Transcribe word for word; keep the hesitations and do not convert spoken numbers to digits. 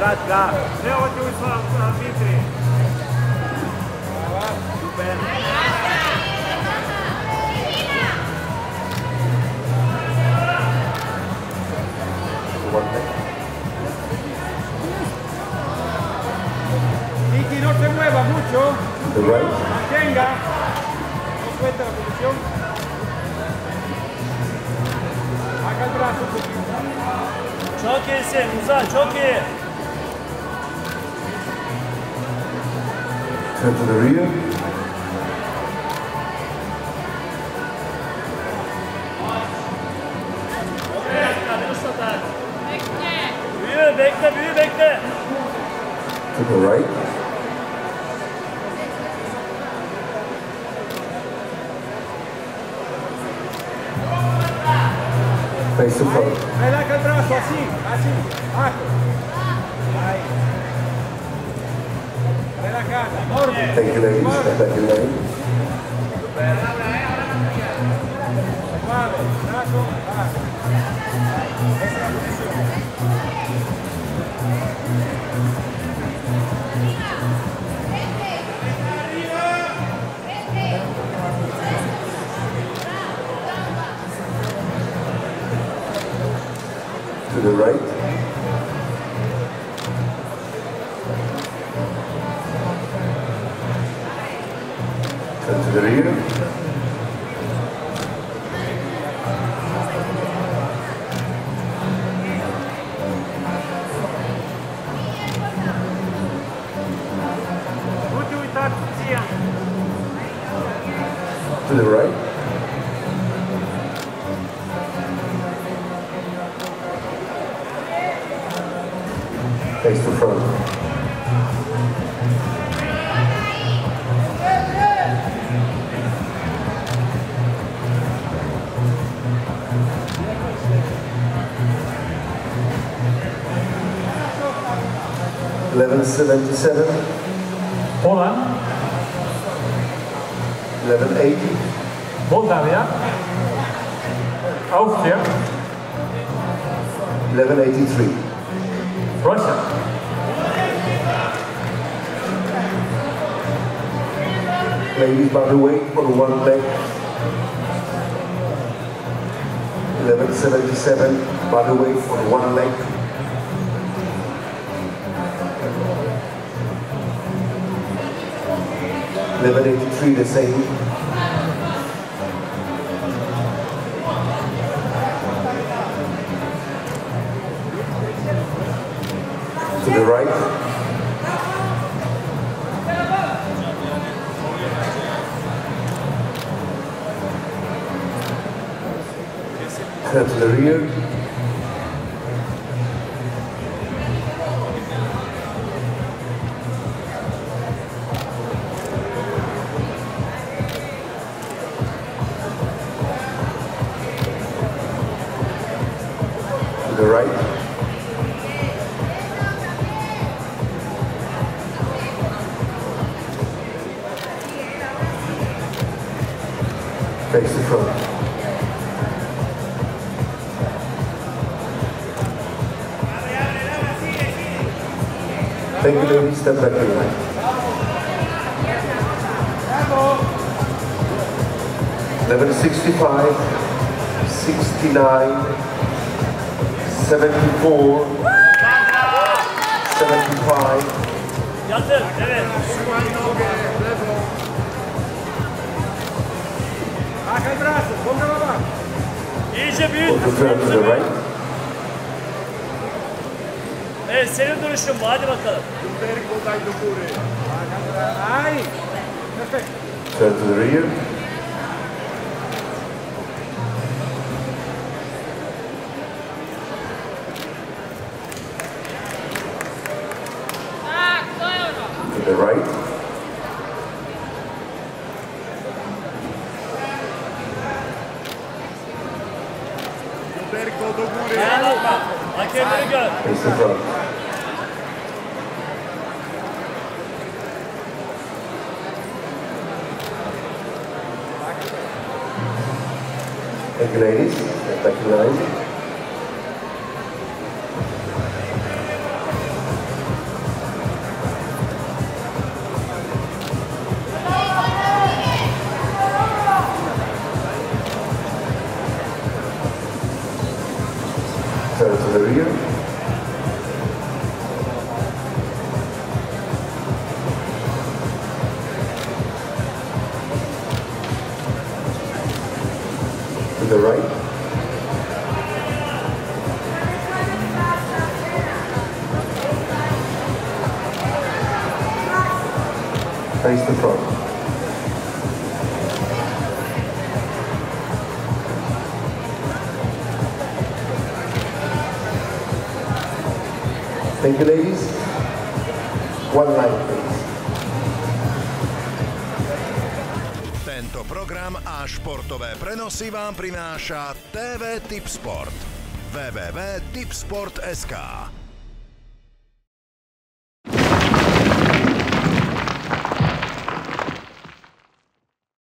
Gat, gat. Ne hoće u svom vitri. Super. Miki, no se mueva mucho. Mantenga. No suelta la posición. Haga el brazo un poquito. Çok iyisin Musa, çok iyi. Turn to the rear. Büyü, bekle, büyü, bekle. To the right. Face the front. Relaja el brazo, así, así, bajo. Ahí. Relajada, orden. Thank you, ladies. Thank you, ladies. Suave, brazo, bajo. Esa es la posición. To the right. Turn to the rear. To the right. Face the front. Eleven seventy-seven. Poland. Eleven eighty. Moldavia. Austria. Eleven eighty-three. Russia. Ladies, body weight on one leg. Eleven seventy-seven. Body weight on one leg. Eleven eighty-three, the same. To the right. Turn to the rear. To the right. Face the front. Thank you, ladies. Step back to the line. Eleven sixty-five, sixty-nine, seventy-four, seventy-five. Yatır, evet. Baja el brazo, póngalo abajo. İyice büyüt. To turn to the right. Evet, senin duruşun bu. Hadi bakalım. Ahí. Perfecto. Turn to the rear. To the right. Dayanatma. Hakemleri gör. Face the front. Thank you, ladies. Thank you, ladies. the right. Face the front. Thank you, ladies. One line, please. Tento program a športové prenosy vám prináša té vé Tipsport. w w w bodka tipsport bodka es ká